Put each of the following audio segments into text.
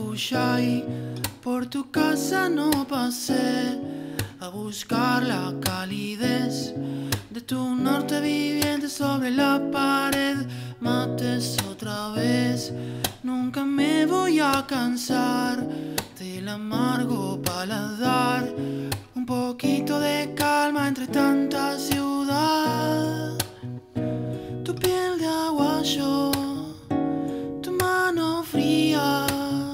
Cuyay, por tu casa no pasé a buscar la calidez de tu norte viviente sobre la pared. Mates otra vez, nunca me voy a cansar del amargo paladar. Un poquito de calma entre tanta ciudad. Tu piel de aguayo, tu mano fría.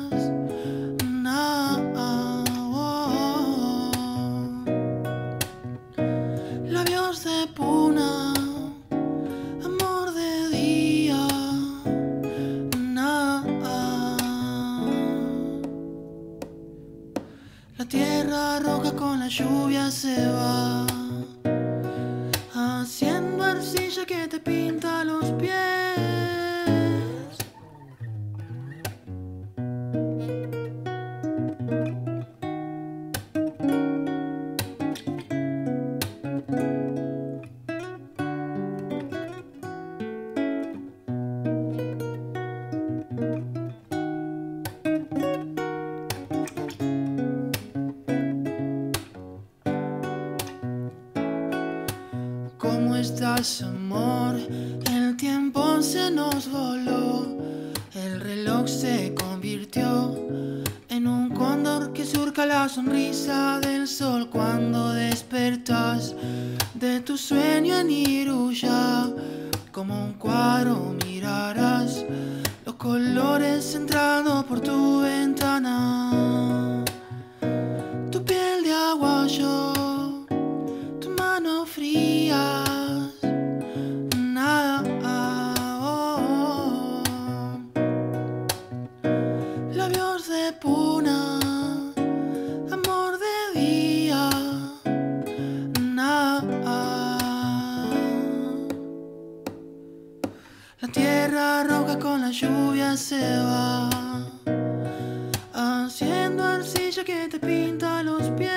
Labios de puna, amor de día. La tierra roja con la lluvia se va, haciendo arcilla que te pinta los pies. ¿Cómo estás, amor? El tiempo se nos voló. El reloj se convirtió en un cóndor que surca la sonrisa del sol. Cuando despertas de tu sueño en Iruya, como un cuadro mirarás los colores entrando por tu ventana. Tu piel de aguayo, tu mano fría. Labios de puna, amor de día. La tierra roja con la lluvia se va, haciendo arcilla que te pinta los pies.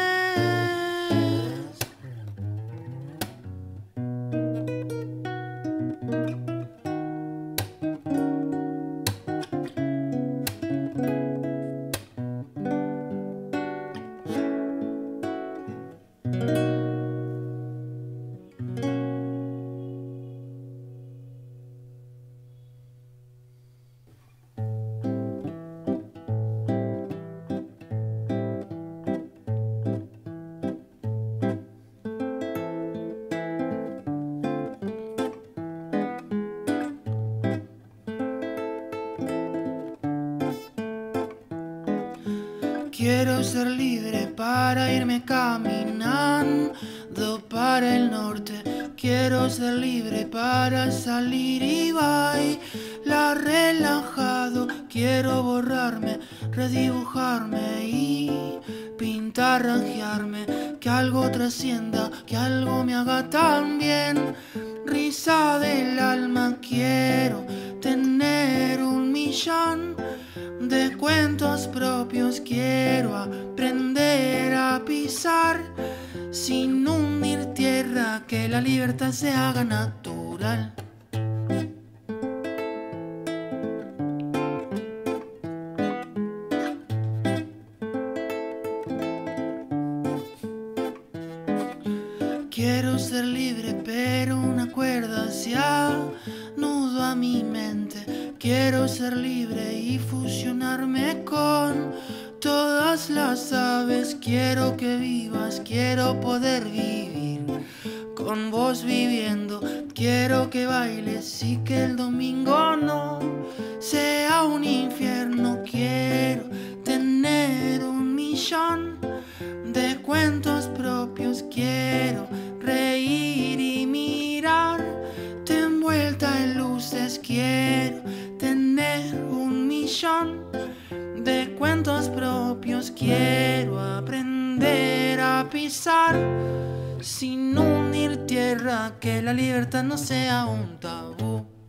Quiero ser libre para irme caminando para el norte. Quiero ser libre para salir y bailar relajado. Quiero borrarme, redibujarme y pintar, ranjearme. Que algo trascienda, que algo me haga tan bien. Risa del alma, quiero tener 1.000.000 de cuentos propios. Quiero aprender a pisar sin hundir tierra, que la libertad se haga natural. Quiero ser libre, pero una cuerda se anuda a mi mente. Quiero ser libre y fusionarme con todas las aves. Quiero que vivas, quiero poder vivir con vos viviendo. Quiero que bailes y que el domingo no sea un infierno. Quiero tener 1.000.000 de cuentos propios. Quiero reír y mirarte envuelta en luces. Quiero tener 1.000.000 de cuentos propios. Quiero aprender a pisar sin hundir tierra, que la libertad no sea un tabú.